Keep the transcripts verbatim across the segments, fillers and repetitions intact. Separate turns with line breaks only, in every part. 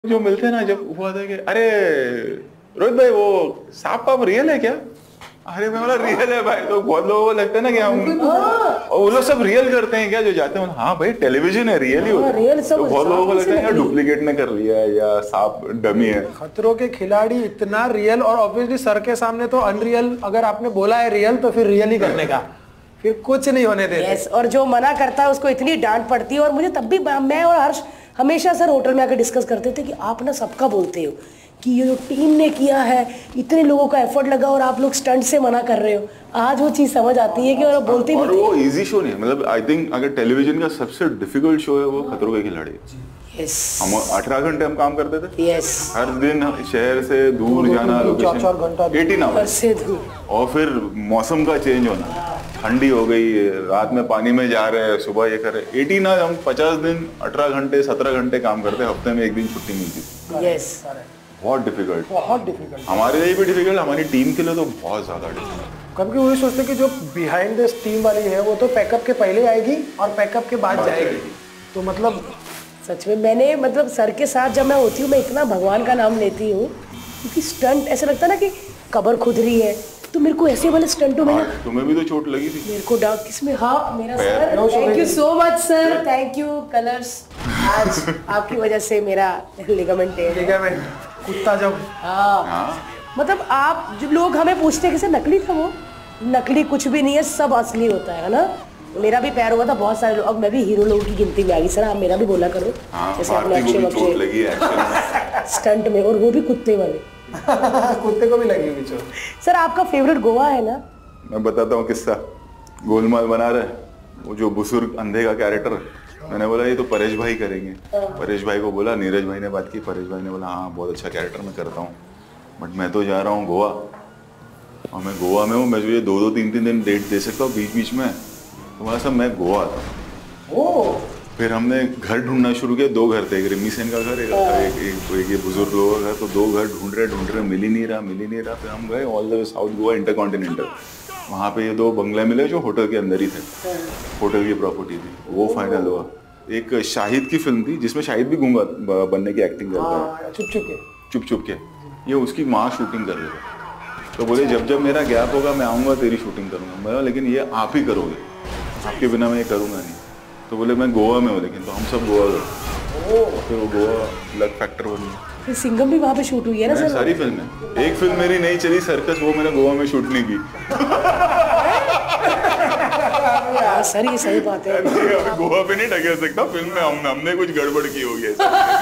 जो मिलते हैं ना, जब हुआ था कि अरे रोहित भाई वो सांप पाप रियल है क्या? अरे मैं बोला रियल है भाई। तो बहुत लोगों को लगता है ना कि हम और वो लोग सब रियल करते हैं क्या जो जाते हैं? हाँ भाई टेलीविजन है, रियल ही होता है। तो बहुत लोगों को लगता है यार डुप्लीकेट ने कर लिया है या सांप डमी है।
खतरों के खिलाड़ी इतना रियल, और ऑब्वियसली सर के सामने तो अनरियल। अगर आपने बोला है रियल तो फिर रियल ही करने का, फिर कुछ नहीं होने देते।
yes, और जो मना करता है उसको इतनी डांट पड़ती है। और मुझे तब भी मैं और हर्ष हमेशा सर होटल में आकर डिस्कस करते थे कि आप ना सबका बोलते हो कि ये जो टीम ने किया है, इतने लोगों का एफर्ट लगा और आप लोग स्टंट से मना कर रहे हो। आज वो चीज समझ आती है कि और बोलते
और वो इजी शो नहीं है। मतलब आई थिंक अगर टेलीविजन का सबसे डिफिकल्ट शो है वो खतरों के खिलाड़ी।
yes.
हम अठारह घंटे हम काम करते थे।
yes.
हर दिन शहर से दूर जाना, लोकेशन एटीन आवर्स, और फिर मौसम का चेंज होना, ठंडी हो गई, रात में पानी में जा रहे हैं, सुबह ये कर रहे। एटीन आज हम पचास दिन अठारह घंटे सत्रह घंटे काम करते, हफ्ते में एक दिन छुट्टी मिलती थी।
yes.
बहुत डिफिकल्ट,
बहुत डिफिकल्ट
हमारे लिए भी डिफिकल्ट, हमारी टीम के लिए तो बहुत ज्यादा डिफिकल्ट।
कभी वही सोचते कि जो बिहाइंड द टीम वाली है वो तो पैकअप के पहले आएगी और पैकअप के बाद जाएगी। तो मतलब
सच में मैंने मतलब सर के साथ जब मैं होती हूँ मैं इतना भगवान का नाम लेती हूँ, क्योंकि स्टंट ऐसा लगता है ना कि कबर खुद रही है। तो मेरे को ऐसे वाले स्टंटों में ना,
तुम्हें भी तो चोट लगी थी।
मेरे को डाक किसमें, हाँ मेरा sir, thank you so much sir, thank you Colors. आज आपकी वजह से मेरा लिगामेंट है।
लिगामेंट कुत्ता जब
हाँ, हाँ। मतलब आप जो लोग हमें पूछते हैं कि सर नकली था, वो नकली कुछ भी नहीं है, सब असली होता है ना। मेरा भी पैर हुआ था, बहुत सारे लोग, अब मैं भी हीरो लोगों की गिनती में आ गई। सर आप मेरा भी बोला करो।
हाँ,
जैसे आपने अक्षय
अक्षय
स्टंट में, और वो भी कुत्ते वाले।
कुत्ते को भी लगी हुई चोट।
सर आपका फेवरेट गोवा है ना?
मैं बताता हूँ किस्सा। गोलमाल बना रहे, वो जो बुजुर्ग अंधे का कैरेक्टर, मैंने बोला ये तो परेश भाई करेंगे। परेश भाई को बोला, नीरज भाई ने बात की, परेश भाई ने बोला हाँ बहुत अच्छा कैरेक्टर मैं करता हूँ, बट मैं तो जा रहा हूँ गोवा, और मैं गोवा में हूँ, मैं ये दो दो तीन तीन दिन डेट दे सकता हूँ बीच बीच में। तो वहाँ सब मैं गोवा था। फिर हमने घर ढूंढना शुरू किया। दो घर थे, एक रिमी सेन का घर, एक एक, एक, एक ये बुजुर्ग लोगों का घर। तो दो घर ढूंढ रहे ढूंढ रहे मिल ही नहीं रहा, मिल ही नहीं रहा। फिर हम गए all the south Goa InterContinental, वहाँ पे ये दो बंगले मिले जो होटल के अंदर ही थे, होटल की प्रॉपर्टी थी। वो फाइनल हुआ। एक शाहिद की फिल्म थी जिसमें शाहिद भी गूंगा बनने की एक्टिंग करता है,
चुप चुप के
चुप चुप के। ये उसकी माँ शूटिंग कर रही थी। तो बोले जब जब मेरा गैप होगा मैं आऊँगा तेरी शूटिंग करूँगा। मैं लेकिन ये आप ही करोगे, आपके बिना मैं ये करूँगा नहीं। तो बोले मैं गोवा में हूँ, लेकिन तो हम सब गोवा गए। फिर वो गोवा लक फैक्टर बन गया।
फिर सिंघम भी वहाँ पे शूट हुई है ना सर?
सारी फिल्में, एक फिल्म मेरी नहीं चली सर्कस, वो मैंने गोवा में शूट नहीं की।
हाँ सर ये सही बात है।
गोवा पे नहीं ढकेल सकता, फिल्म में हम हमने कुछ गड़बड़ की होगी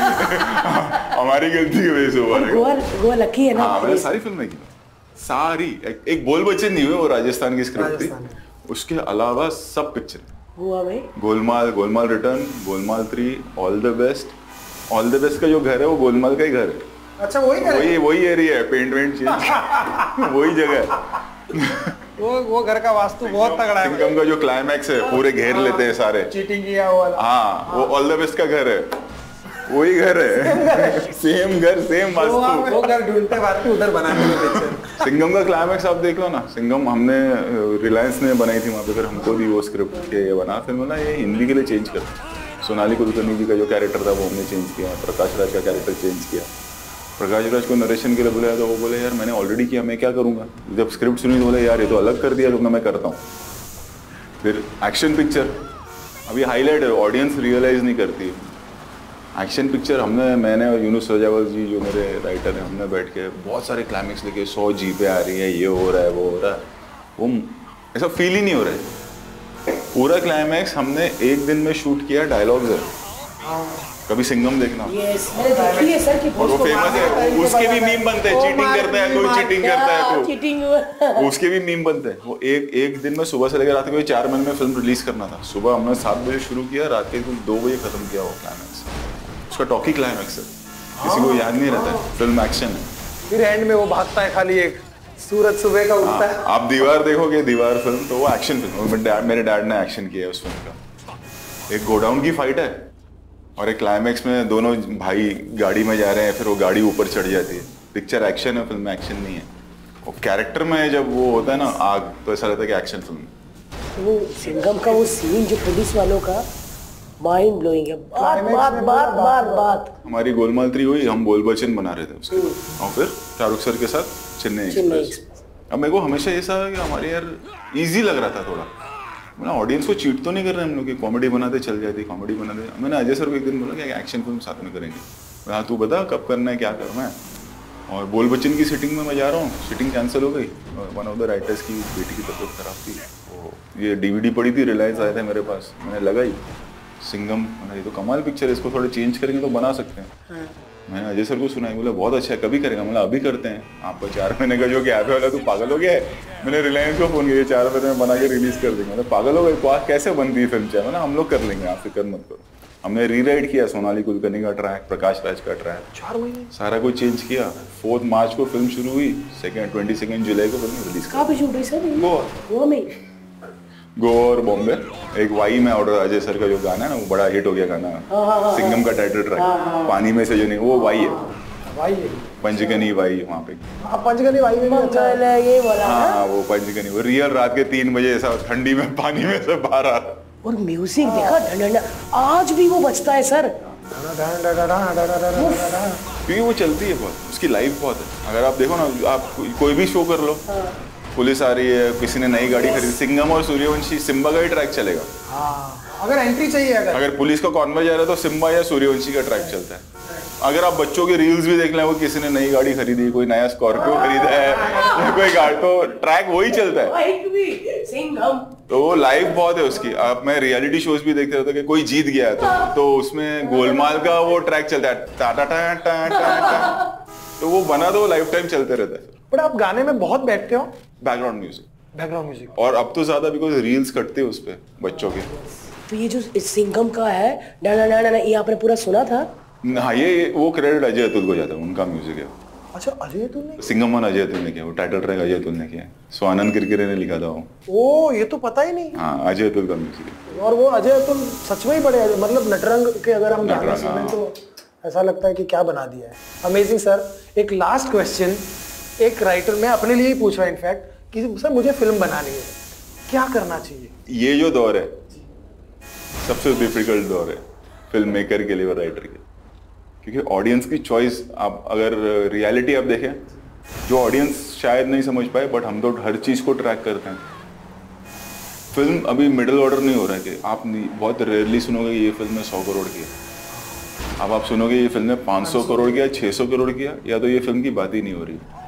हमारी गलती की वजह से हुआ।
गोवा गोवा लकी है ना।
हाँ मैंने सारी फिल्में की, सारी। एक, एक बोल बच्चे नहीं हुए, वो राजस्थान की स्क्रिप्ट थी। उसके अलावा सब पिक्चर
हुआ भाई।
Golmaal, Golmaal return, Golmaal three, all the best. All the best का जो घर है वो गोलमाल का ही घर है।
अच्छा वही घर,
वही वही एरिया है, पेंट वेंट चेंज वही जगह।
वो वो घर का वास्तु बहुत तगड़ा है।
सिंघम का जो क्लाइमैक्स है, पूरे घेर लेते हैं सारे,
चीटिंग किया हुआ।
हाँ वो ऑल द बेस्ट का घर है, वही घर है। सेम घर, सेम वास्तु।
वो घर ढूंढते वास्तु उधर बनाने के पिक्चर।
सिंघम का क्लाइमैक्स आप देख लो ना। सिंघम हमने रिलायंस ने बनाई थी वहाँ पे, फिर हमको दी वो स्क्रिप्ट के ये बना। फिर बोला ये हिंदी के लिए चेंज कर। सोनाली कुलकर्णी जी का जो कैरेक्टर था वो हमने चेंज किया, प्रकाश राज का कैरेक्टर चेंज किया। प्रकाश राज को नरेशन के लिए बोला तो वो बोले यार मैंने ऑलरेडी किया, मैं क्या करूँगा। जब स्क्रिप्ट सुनी तो बोले यार ये तो अलग कर दिया, तो मैं करता हूँ। फिर एक्शन पिक्चर अभी हाईलाइट है, ऑडियंस रियलाइज नहीं करती है। एक्शन पिक्चर हमने, मैंने और यूनुस रजावल जी जो मेरे राइटर हैं, हमने बैठ के बहुत सारे क्लाइमैक्स लेके, सौ जीपें आ रही है, ये हो रहा है वो हो रहा है, वो ऐसा फील ही नहीं हो रहा है। पूरा क्लाइमैक्स हमने एक दिन में शूट किया, डायलॉग्स है। कभी सिंघम देखना।
यस मैंने देखी है सर की।
और वो फेमस है, उसके भी मीम बनते हैं, चीटिंग करता है कोई, चीटिंग करता है कोई, चीटिंग उसके भी मीम बनते हैं। वो एक एक दिन में सुबह से लेकर रात को चार महीने में फिल्म रिलीज करना था। सुबह हमने सात बजे शुरू किया, रात के दो बजे खत्म किया वो क्लाइमैक्स। उसका टॉकी क्लाइमैक्स है, किसी को याद नहीं रहता है, फिल्म एक्शन है।
फिर एंड में वो भागता है खाली, एक सूरज सुबह का उगता है।
आप दीवार देखोगे, दीवार फिल्म तो वो एक्शन फिल्म, मेरे डैड ने एक्शन किया है उस फिल्म का। एक गोडाउन की फाइट है और एक क्लाइमैक्स में दोनों भाई गाड़ी में जा रहे हैं, फिर वो गाड़ी ऊपर चढ़ जाती है। पिक्चर एक्शन है, फिल्म एक्शन नहीं है। वो कैरेक्टर में जब वो होता है ना आग, तो ऐसा लगता है कि एक्शन फिल्म।
वो सिंघम का वो सीन जो पुलिस वालों का, माइंड ब्लोइंग है। बात
Climax
बात
में
बात
पूरा
बात
बात-
बात
हमारी गोलमाल थ्री हुई, हम बोल बच्चन बना रहे थे उसके बाद। और फिर शाहरुख सर के साथ चेन्नई
चेन्नई
एक्सप्रेस। अब मेरे को हमेशा ऐसा है कि हमारे यार इजी लग रहा था थोड़ा, मतलब ऑडियंस को चीट तो नहीं कर रहे हम लोग कि कॉमेडी बनाते चल जाती, कॉमेडी बनाते। मैंने अजय सर को एक दिन बोला कि एक्शन फिल्म साथ में करेंगे। हाँ तू बता कब करना है, क्या करना है। और बोल बच्चन की सिटिंग में मैं जा रहा हूँ, सिटिंग कैंसिल हो गई। वन ऑफ द राइटर्स की बेटी की तबीयत खराब थी, वो ये डीवीडी पड़ी थी, रिलायंस आया था मेरे पास, मैंने लगाई सिंघम। मैंने ये तो कमाल पिक्चर है, इसको थोड़ा चेंज करेंगे तो बना सकते हैं। हाँ। मैंने अजय सर को सुनाई, बोला बहुत अच्छा है, कभी करेगा। मतलब अभी करते हैं। आपको चार महीने का जो गैप है वाला, तू पागल हो गया है। मैंने रिलायंस को फोन किया, चार महीने में बना के रिलीज कर देंगे। मतलब पागल हो गए, कैसे बनती है फिल्म? चाहे मतलब हम लोग कर लेंगे, आप फिक्र मत करो। हमने रीराइट किया सोनाली कुलकर्णी का ट्रैक, प्रकाश राज का ट्रैक,
चार महीने
सारा कुछ चेंज किया। फोर्थ मार्च को फिल्म शुरू हुई, सेकेंड ट्वेंटी सेकेंड जुलाई को फिल्म रिलीज
कहाँ पे शूट हुई सर?
गोवा
गोवा में।
गोवा और बॉम्बे। एक वाई में ऑर्डर, अजय सर का जो गाना है ना, वो बड़ा हिट हो गया गाना, सिंघम का टाइटल ट्रैक, पानी में से जो नहीं, वो वाई है,
भाई है।
पंचगनी वाई वहाँ पे।
आप पंचगनी भाई में भी अच्छा है।
मंगल है ये वाला ना?
हाँ वो पंचगनी, वो रियल रात के तीन बजे ऐसा ठंडी में पानी में से बाहर आ रहा।
और म्यूजिक देखा, ढंढना आज भी वो बजता है सर।
क्योंकि वो चलती है बहुत, उसकी लाइफ बहुत है। अगर आप देखो ना, आप को- कोई भी शो कर लो, पुलिस आ रही है, किसी ने नई गाड़ी खरीदी, सिंघम और सूर्यवंशी, सिम्बा का ही ट्रैक चलेगा।
हाँ, अगर एंट्री चाहिए, अगर
अगर पुलिस का कॉन्वॉय जा रहा है तो सिम्बा या सूर्यवंशी का ट्रैक चलता है। अगर आप बच्चों के रील्स भी देख लें, वो किसी ने नई गाड़ी खरीदी, कोई नया स्कॉर्पियो खरीदा है या कोई गाड़ी, तो ट्रैक वही चलता है।
बाइक भी सिंघम।
तो वो लाइफ बहुत है उसकी। आप मैं रियलिटी शोज भी देखते रहता कि कोई जीत गया तो तो उसमें गोलमाल का वो ट्रैक चलता है, टा टा टा टा टा टा। तो वो बना तो लाइफ टाइम चलते रहता है।
बट आप गाने में बहुत बैठते हो,
बैकग्राउंड म्यूजिक,
बैकग्राउंड म्यूजिक।
और अब तो ज्यादा बिकॉज रील्स कटते हैं उस पे बच्चों के।
तो ये जो सिंघम का है, डाना डाना, ये आपने पूरा सुना था?
हाँ, ये वो क्रेडिट अजय अतुल को जाता है, उनका म्यूजिक है।
अच्छा, अजय अतुल ने?
सिंघम वन अजय अतुल ने किया, वो टाइटल ट्रैक अजय अतुल ने किया, स्वानंद किरकिरे ने लिखा था वो।
ओ, ये तो पता ही नहीं।
हाँ, अजय अतुल का म्यूजिक है।
और वो अजय अतुल सच में ही बड़े, मतलब नटरंग के अगर हम गाने
नटरंग,
सुने
हाँ।
तो ऐसा लगता है कि क्या बना दिया है। Amazing sir. एक लास्ट क्वेश्चन, एक राइटर, मैं अपने लिए ही पूछ रहा हूँ इनफैक्ट, कि सर मुझे फिल्म बनानी है, क्या करना चाहिए?
ये जो दौर है सबसे डिफिकल्ट दौर है फिल्म मेकर के लिए और राइटर के, क्योंकि ऑडियंस की चॉइस, आप अगर रियलिटी आप देखें, जो ऑडियंस शायद नहीं समझ पाए, बट हम तो हर चीज को ट्रैक करते हैं। फिल्म अभी मिडिल ऑर्डर नहीं हो रहा है कि आप बहुत रेयरली सुनोगे ये फिल्म में सौ करोड़ की है। अब आप सुनोगे ये फिल्म ने पाँच सौ करोड़ किया, छह सौ करोड़ किया, या तो ये फिल्म की बात ही नहीं हो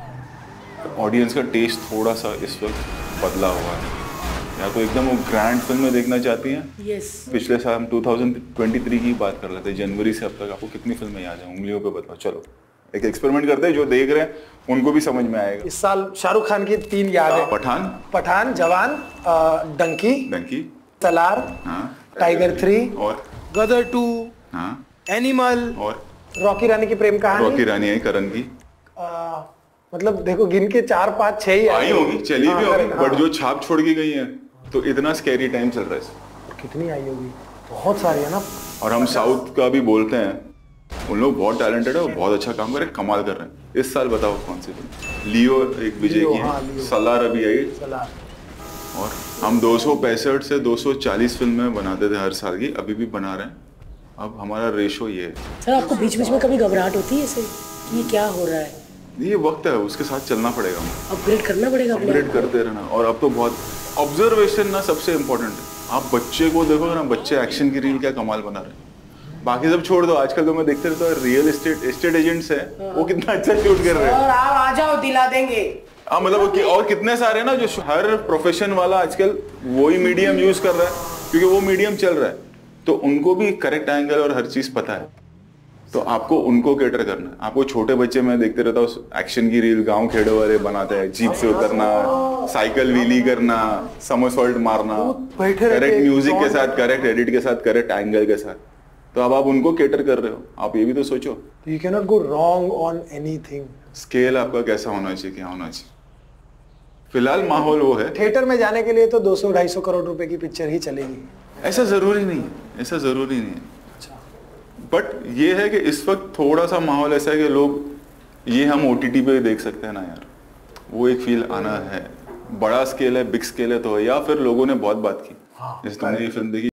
रही। ऑडियंस का टेस्ट थोड़ा सा इस वक्त बदला हुआ है, या तो एकदम वो ग्रैंड फिल्में देखना चाहती हैं।
यस।
पिछले साल हम दो हज़ार तेईस की बात कर रहे थे, जनवरी से अब तक आपको कितनी फिल्में याद हैं? उंगलियों पे बताओ। चलो एक एक्सपेरिमेंट करते हैं, जो देख रहे हैं उनको भी समझ में आएगा।
इस साल शाहरुख खान की तीन याद है,
पठान,
पठान, जवान, अ, डंकी,
डंकी,
सलार,
हाँ,
टाइगर थ्री,
और
गदर टू,
हाँ,
एनिमल,
और
रॉकी रानी की प्रेम कहानी,
रॉकी रानी आई, करण की
अ, मतलब देखो गिन के चार पाँच छह ही
आई होगी, चली
हाँ,
भी होगी,
हाँ।
बट जो छाप छोड़ के गई है, तो इतना स्कैरी टाइम चल रहा है।
कितनी आई होगी? बहुत सारी है ना।
और हम साउथ का भी बोलते हैं, उन लोग बहुत टैलेंटेड है और बहुत अच्छा काम कर रहे हैं, कमाल कर रहे हैं। इस साल बताओ कौन सी फिल्म? लियो एक विजय
लियो,
की है,
हाँ, लियो।
सलार अभी आई,
सलार।
और हम दो सौ पैंसठ से दो सौ चालीस फिल्में बनाते थे हर साल की, अभी भी बना रहे हैं। अब हमारा रेशो ये है।
सर आपको बीच बीच में कभी घबराहट होती है इसे कि ये क्या हो रहा है?
ये वक्त है, उसके साथ चलना पड़ेगा, हमें
अपग्रेड करना पड़ेगा अपने
अपग्रेड
आप को।
करते रहना। और अब तो बहुत ऑब्जर्वेशन ना सबसे इम्पोर्टेंट है। आप बच्चे को देखो ना, बच्चे एक्शन की रील क्या कमाल बना रहे हैं, बाकी सब छोड़ दो। आजकल तो मैं देखते रहता हूँ, रियल एस्टेट एस्टेट एजेंट्स है, वो कितना अच्छा शूट कर रहे हैं।
और आप आ जाओ, दिला देंगे।
हाँ, मतलब कि और कितने सारे ना, जो हर प्रोफेशन वाला आजकल वही मीडियम यूज कर रहा है, क्योंकि वो मीडियम चल रहा है, तो उनको भी करेक्ट एंगल और हर चीज पता है। तो आपको उनको कैटर करना है। आपको छोटे बच्चे, मैं देखते रहता हूँ, एक्शन की रील गांव खेड़े वाले बनाते हैं, जीप से उतरना, साइकिल व्हीली करना, समरसॉल्ट मारना,
बैठे रहते
करेक्ट
हैं,
म्यूजिक के
song
साथ, करेक्ट एडिट के साथ, करेक्ट एंगल के साथ। तो अब आप उनको कैटर कर रहे हो, आप ये भी तो सोचो।
You can not go wrong on anything.
Scale आपका कैसा होना चाहिए, क्या होना चाहिए। फिलहाल माहौल वो है।
थिएटर में जाने के लिए तो दो सौ ढाई सौ करोड़ रुपए की पिक्चर ही चलेगी।
ऐसा जरूरी नहीं है, ऐसा जरूरी नहीं है। बट ये है कि इस वक्त थोड़ा सा माहौल ऐसा है कि लोग ये हम ओटीटी पे देख सकते हैं ना यार, वो एक फील आना है। बड़ा स्केल है, बिग स्केल है तो है, या फिर लोगों ने बहुत बात की, जैसे तुमने ये फिल्म देखी